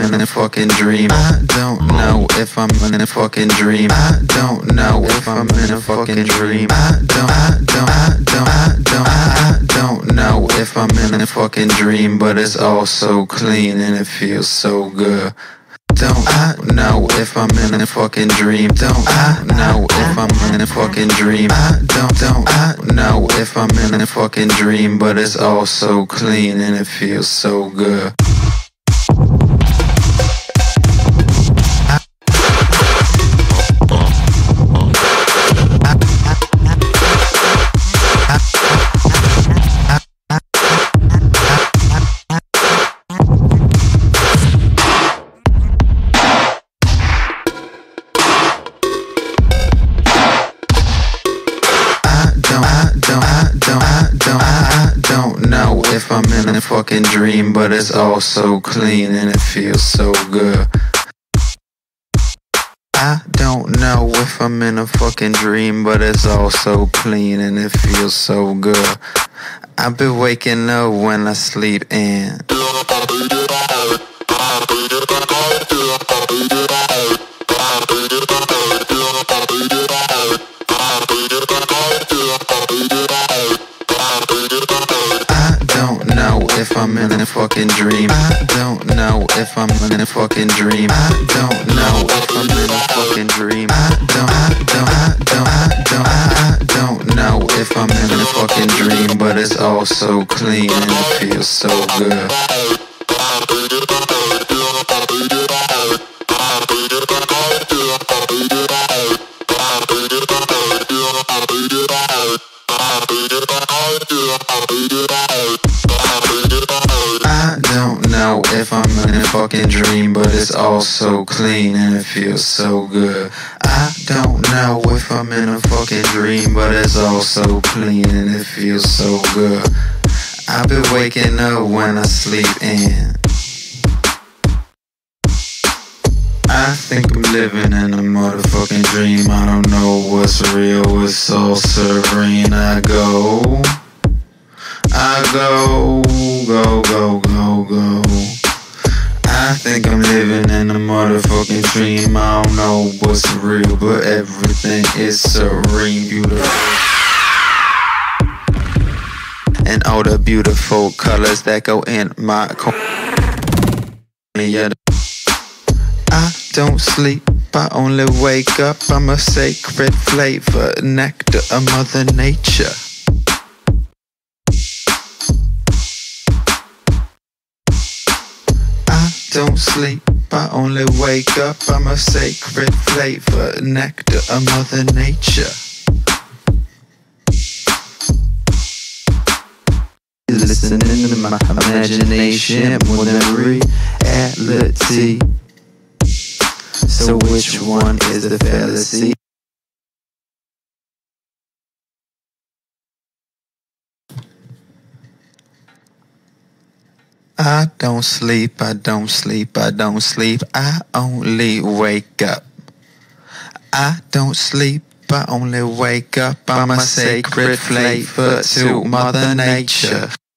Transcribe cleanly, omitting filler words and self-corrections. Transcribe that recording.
in a fucking dream. I don't know if I'm in a fucking dream. I don't know if I'm in a fucking dream. I don't know if I'm in a fucking dream, but it's all so clean and it feels so good. Don't I know if I'm in a fucking dream? Don't I know if I'm in a fucking dream? I don't I know if I'm in a fucking dream, but it's all so clean and it feels so good. I don't know if I'm in a fucking dream, but it's all so clean and it feels so good. I don't know if I'm in a fucking dream, but it's all so clean and it feels so good. I've been waking up when I sleep and if I'm in a fucking dream. I don't know if I'm in a fucking dream. I don't know if I'm in a fucking dream. I don't know if I'm in a fucking dream, but it's all so clean and it feels so good. I don't know if I'm in a fucking dream, but it's all so clean and it feels so good. I don't know if I'm in a fucking dream, but it's all so clean and it feels so good. I've been waking up when I sleep and I think I'm living in a motherfucking dream. I don't know what's real, it's all serene. I go, go. I think I'm living in a motherfucking dream. I don't know what's real, but everything is serene, beautiful. And all the beautiful colors that go in my corner. I don't sleep, I only wake up. I'm a sacred flavor, nectar of Mother Nature. Don't sleep, I only wake up. I'm a sacred flavor, nectar of Mother Nature. Listening to my imagination more than reality. So which one is the fallacy? I don't sleep, I don't sleep, I don't sleep, I only wake up. I don't sleep, I only wake up. I'm a sacred flavor to Mother Nature.